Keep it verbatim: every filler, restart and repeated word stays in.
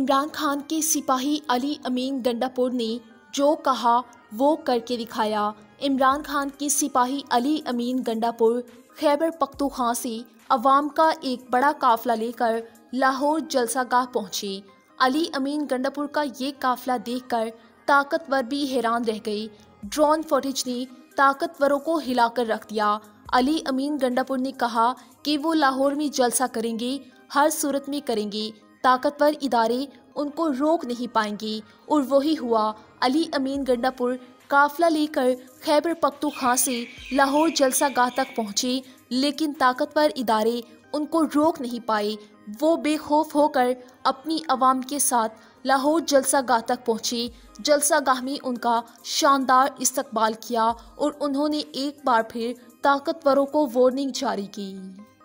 इमरान खान के सिपाही अली अमीन गंडापुर ने जो कहा वो करके दिखाया। इमरान खान के सिपाही अली अमीन गंडापुर खैबर पख्तूनख्वा से अवाम का एक बड़ा काफिला लेकर लाहौर जलसागाह पहुंचे। अली अमीन गंडापुर का ये काफिला देखकर ताकतवर भी हैरान रह गए। ड्रोन फुटेज ने ताकतवरों को हिलाकर रख दिया। अली अमीन गंडापुर ने कहा कि वो लाहौर में जलसा करेंगे, हर सूरत में करेंगे, ताकतवर इदारे उनको रोक नहीं पाएंगे। और वही हुआ। अली अमीन गंडापुर काफिला लेकर खैबर पख्तूनख्वा से लाहौर जलसागाह तक पहुंचे, लेकिन ताकतवर इदारे उनको रोक नहीं पाए। वो बेखौफ होकर अपनी आवाम के साथ लाहौर जलसागाह तक पहुंचे। जलसागाह में उनका शानदार इस्तकबाल किया और उन्होंने एक बार फिर ताकतवरों को वार्निंग जारी की।